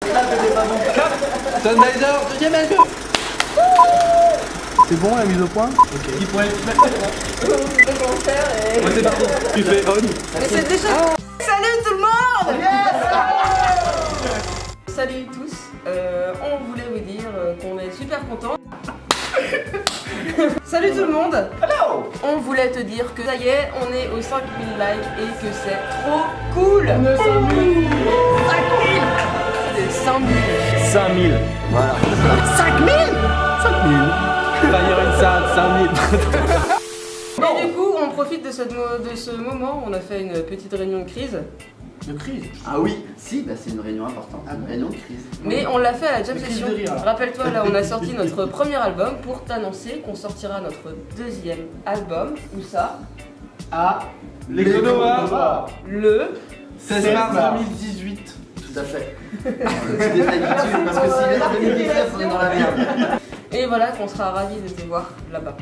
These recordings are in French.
Sennheiser, deuxième album. C'est bon la mise au point? Ok. Il pourrait être On peut faire et... ouais, c'est parti. Tu fais on. Mais c'est déjà... Salut tout le monde. Salut tous. On voulait vous dire qu'on est super contents. Salut tout le monde. Hello. On voulait te dire que ça y est, on est aux 5000 likes et que c'est trop cool. On est 5000. 5000. 5000. Voilà. 5000. Fire Inside 5000. Et du coup, on profite de ce moment, on a fait une petite réunion de crise. De crise. Ah oui, si, bah c'est une réunion importante, une réunion de crise. Mais on l'a fait à la jam Une crise session. de rire, alors. Rappelle-toi, là, on a sorti notre premier album pour t'annoncer qu'on sortira notre deuxième album. Où ça? Ah, L'Econova. Le 16 mars 2018. Tout à fait. C'est des habitudes, parce que s'il est en 2019, on est dans la merde. Et voilà qu'on sera ravis de te voir là-bas.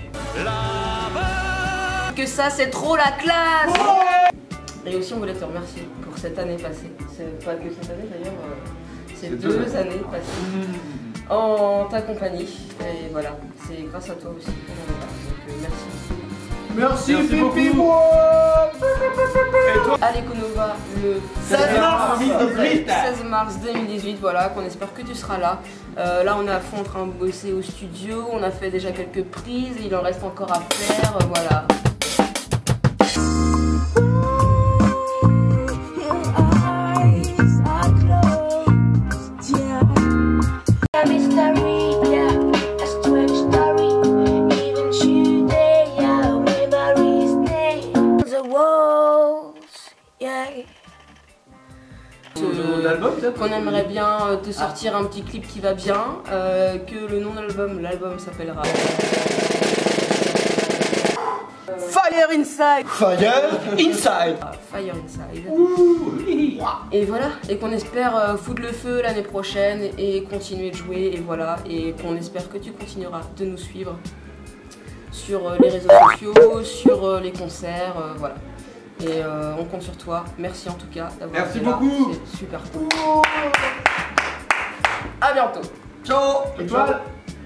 Que ça, c'est trop la classe. Et aussi, on voulait te remercier pour cette année passée. C'est pas que cette année d'ailleurs, c'est 2 années passées en ta compagnie. Et voilà, c'est grâce à toi aussi qu'on en est là. Donc merci. merci Pipi Pipi. À l'Econova le 16 mars 2018. 16 mars 2018, voilà, qu'on espère que tu seras là. Là, on est à fond en train de bosser au studio, on a fait déjà quelques prises, il en reste encore à faire, voilà. Qu'on aimerait bien te sortir un petit clip qui va bien, que le nom de l'album s'appellera Fire Inside. Fire Inside. Fire Inside. Et voilà, et qu'on espère foutre le feu l'année prochaine et continuer de jouer, et voilà, et qu'on espère que tu continueras de nous suivre sur les réseaux sociaux, sur les concerts, voilà. Et on compte sur toi. Merci en tout cas d'avoir Merci été là. beaucoup. C'est super cool. A bientôt. Ciao. Étoile.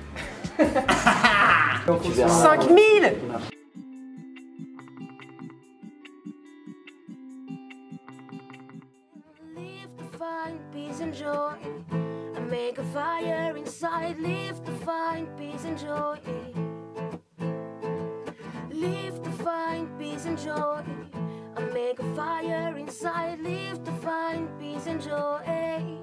5000. Find peace and joy and make a fire inside. Live to find peace and joy. Live to find peace and joy and make a fire inside. Live to find peace and joy.